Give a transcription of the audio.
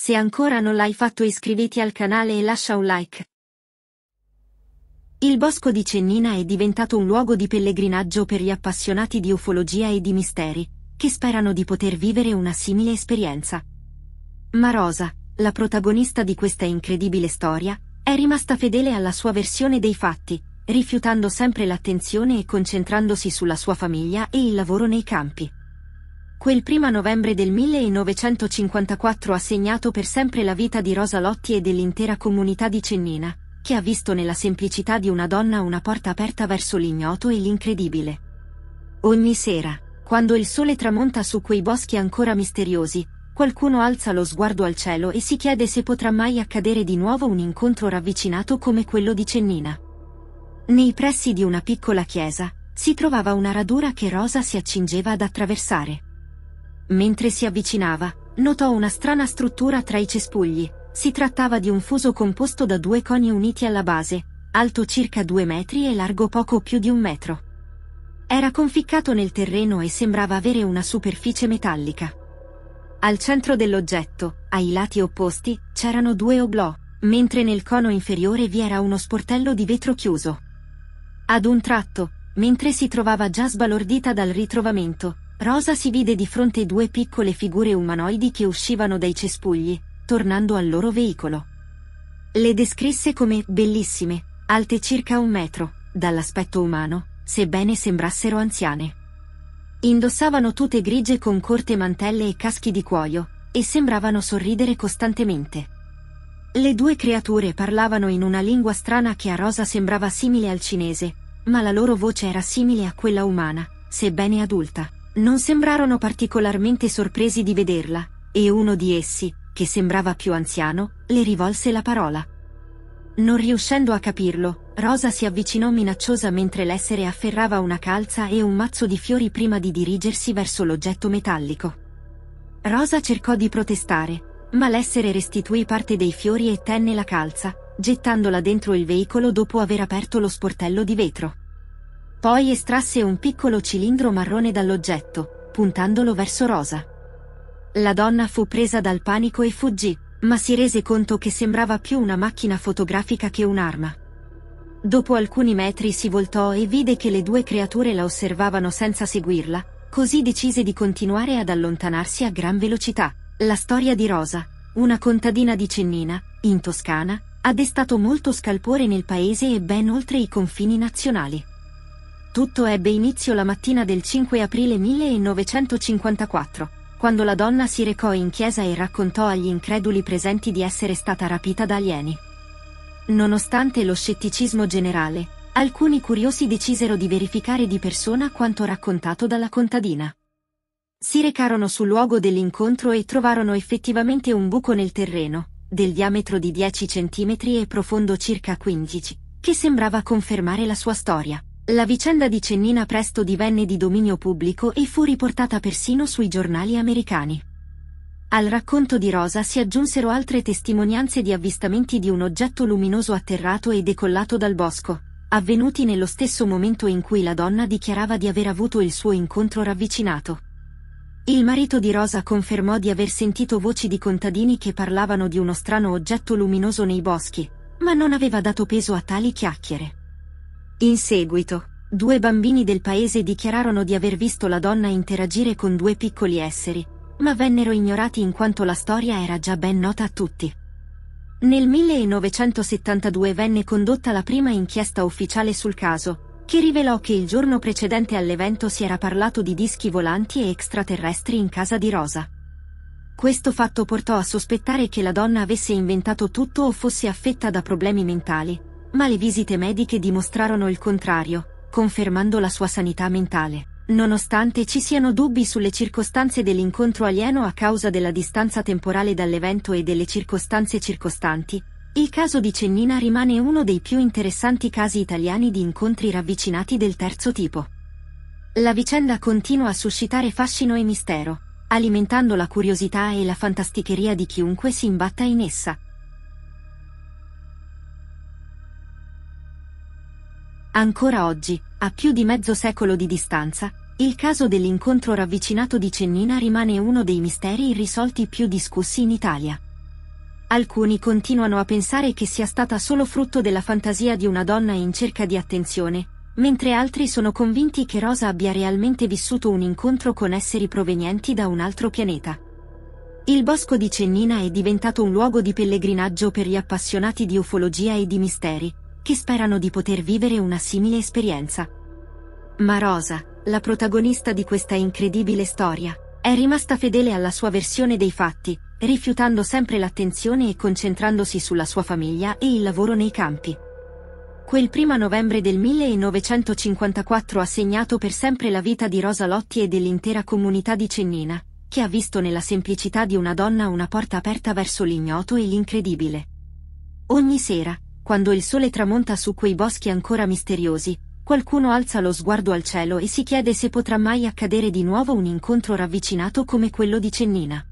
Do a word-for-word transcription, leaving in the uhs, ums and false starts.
Se ancora non l'hai fatto iscriviti al canale e lascia un like. Il bosco di Cennina è diventato un luogo di pellegrinaggio per gli appassionati di ufologia e di misteri, che sperano di poter vivere una simile esperienza. Ma Rosa, la protagonista di questa incredibile storia, è rimasta fedele alla sua versione dei fatti, rifiutando sempre l'attenzione e concentrandosi sulla sua famiglia e il lavoro nei campi. Quel primo novembre del millenovecentocinquantaquattro ha segnato per sempre la vita di Rosa Lotti e dell'intera comunità di Cennina, che ha visto nella semplicità di una donna una porta aperta verso l'ignoto e l'incredibile. Ogni sera, quando il sole tramonta su quei boschi ancora misteriosi, qualcuno alza lo sguardo al cielo e si chiede se potrà mai accadere di nuovo un incontro ravvicinato come quello di Cennina. Nei pressi di una piccola chiesa, si trovava una radura che Rosa si accingeva ad attraversare. Mentre si avvicinava, notò una strana struttura tra i cespugli. Si trattava di un fuso composto da due coni uniti alla base, alto circa due metri e largo poco più di un metro. Era conficcato nel terreno e sembrava avere una superficie metallica. Al centro dell'oggetto, ai lati opposti, c'erano due oblò, mentre nel cono inferiore vi era uno sportello di vetro chiuso. Ad un tratto, mentre si trovava già sbalordita dal ritrovamento, Rosa si vide di fronte due piccole figure umanoidi che uscivano dai cespugli, tornando al loro veicolo. Le descrisse come bellissime, alte circa un metro, dall'aspetto umano, sebbene sembrassero anziane. Indossavano tute grigie con corte mantelle e caschi di cuoio, e sembravano sorridere costantemente. Le due creature parlavano in una lingua strana che a Rosa sembrava simile al cinese, ma la loro voce era simile a quella umana, sebbene adulta. Non sembrarono particolarmente sorpresi di vederla, e uno di essi, che sembrava più anziano, le rivolse la parola. Non riuscendo a capirlo, Rosa si avvicinò minacciosa mentre l'essere afferrava una calza e un mazzo di fiori prima di dirigersi verso l'oggetto metallico. Rosa cercò di protestare, ma l'essere restituì parte dei fiori e tenne la calza, gettandola dentro il veicolo dopo aver aperto lo sportello di vetro. Poi estrasse un piccolo cilindro marrone dall'oggetto, puntandolo verso Rosa. La donna fu presa dal panico e fuggì, ma si rese conto che sembrava più una macchina fotografica che un'arma. Dopo alcuni metri si voltò e vide che le due creature la osservavano senza seguirla, così decise di continuare ad allontanarsi a gran velocità. La storia di Rosa, una contadina di Cennina, in Toscana, ha destato molto scalpore nel paese e ben oltre i confini nazionali. Tutto ebbe inizio la mattina del cinque aprile millenovecentocinquantaquattro, quando la donna si recò in chiesa e raccontò agli increduli presenti di essere stata rapita da alieni. Nonostante lo scetticismo generale, alcuni curiosi decisero di verificare di persona quanto raccontato dalla contadina. Si recarono sul luogo dell'incontro e trovarono effettivamente un buco nel terreno, del diametro di dieci centimetri e profondo circa quindici, che sembrava confermare la sua storia. La vicenda di Cennina presto divenne di dominio pubblico e fu riportata persino sui giornali americani. Al racconto di Rosa si aggiunsero altre testimonianze di avvistamenti di un oggetto luminoso atterrato e decollato dal bosco, avvenuti nello stesso momento in cui la donna dichiarava di aver avuto il suo incontro ravvicinato. Il marito di Rosa confermò di aver sentito voci di contadini che parlavano di uno strano oggetto luminoso nei boschi, ma non aveva dato peso a tali chiacchiere. In seguito, due bambini del paese dichiararono di aver visto la donna interagire con due piccoli esseri, ma vennero ignorati in quanto la storia era già ben nota a tutti. Nel millenovecentosettantadue venne condotta la prima inchiesta ufficiale sul caso, che rivelò che il giorno precedente all'evento si era parlato di dischi volanti e extraterrestri in casa di Rosa. Questo fatto portò a sospettare che la donna avesse inventato tutto o fosse affetta da problemi mentali, ma le visite mediche dimostrarono il contrario, confermando la sua sanità mentale. Nonostante ci siano dubbi sulle circostanze dell'incontro alieno a causa della distanza temporale dall'evento e delle circostanze circostanti, il caso di Cennina rimane uno dei più interessanti casi italiani di incontri ravvicinati del terzo tipo. La vicenda continua a suscitare fascino e mistero, alimentando la curiosità e la fantasticheria di chiunque si imbatta in essa. Ancora oggi, a più di mezzo secolo di distanza, il caso dell'incontro ravvicinato di Cennina rimane uno dei misteri irrisolti più discussi in Italia. Alcuni continuano a pensare che sia stata solo frutto della fantasia di una donna in cerca di attenzione, mentre altri sono convinti che Rosa abbia realmente vissuto un incontro con esseri provenienti da un altro pianeta. Il bosco di Cennina è diventato un luogo di pellegrinaggio per gli appassionati di ufologia e di misteri, che sperano di poter vivere una simile esperienza. Ma Rosa, la protagonista di questa incredibile storia, è rimasta fedele alla sua versione dei fatti, rifiutando sempre l'attenzione e concentrandosi sulla sua famiglia e il lavoro nei campi. Quel primo novembre del millenovecentocinquantaquattro ha segnato per sempre la vita di Rosa Lotti e dell'intera comunità di Cennina, che ha visto nella semplicità di una donna una porta aperta verso l'ignoto e l'incredibile. Ogni sera, quando il sole tramonta su quei boschi ancora misteriosi, qualcuno alza lo sguardo al cielo e si chiede se potrà mai accadere di nuovo un incontro ravvicinato come quello di Cennina.